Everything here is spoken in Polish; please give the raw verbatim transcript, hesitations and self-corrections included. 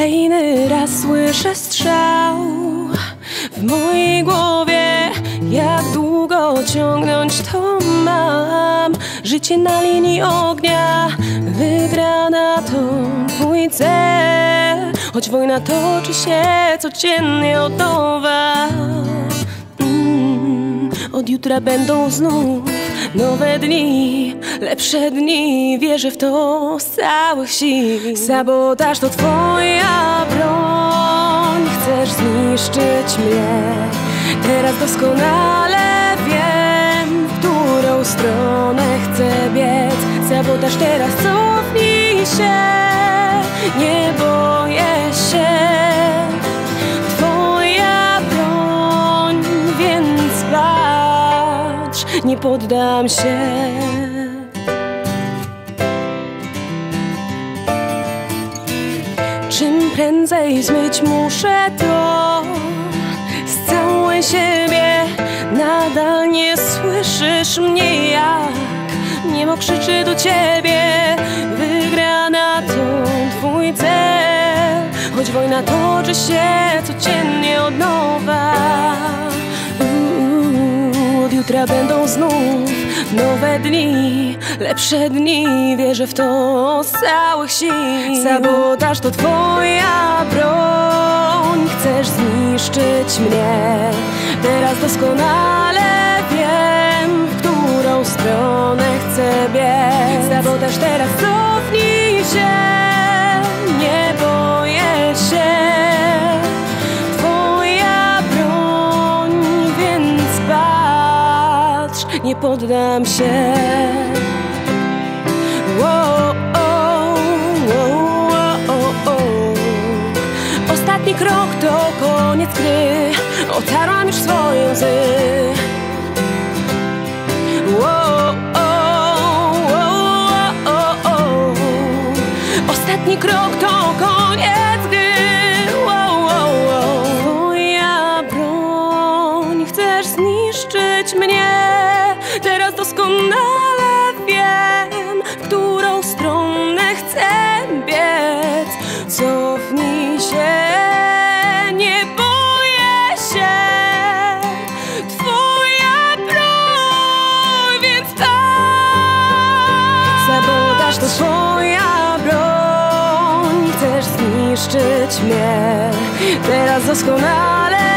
Kolejny raz słyszę strzał w mojej głowie. Jak długo ciągnąć to mam? Życie na linii ognia, wygrana to twój cel. Choć wojna toczy się codziennie od nowa. mm, Od jutra będą znów nowe dni, lepsze dni. Wierzę w to z całych sił. Sabotaż to twoja broń. Chcesz zniszczyć mnie. Teraz doskonale wiem, w którą stronę chcę biec. Sabotaż, teraz cofnij się. Nie boję się. Twoja broń, więc patrz, nie poddam się. Czym prędzej zmyć muszę to z całej siebie. Nadal nie słyszysz mnie, jak niebo krzyczy do ciebie. Wygrana to twój cel. Choć wojna toczy się codziennie od nowa. Uuu, od jutra będą znów nowe dni, lepsze dni. Wierzę w to z całych sił. Sabotaż to twoja broń. Chcesz zniszczyć mnie. Teraz doskonale wiem, w którą stronę chcę biec. Sabotaż, teraz cofnij się. Nie boję się. Twoja broń, więc patrz, nie poddam się. Wow, oh, oh, oh, oh. Ostatni krok to koniec gry. Otarłam już swoje łzy. Wow, oh, oh, oh, oh. Ostatni krok to koniec gry. Wow, wow, wow. Twoja broń. Chcesz zniszczyć mnie. Teraz doskonale wiem, w którą stronę chcę biec. Cofnij się. Nie boję się. Twoja broń, więc tak. Sabotaż to twoja broń. Chcesz zniszczyć mnie. Teraz doskonale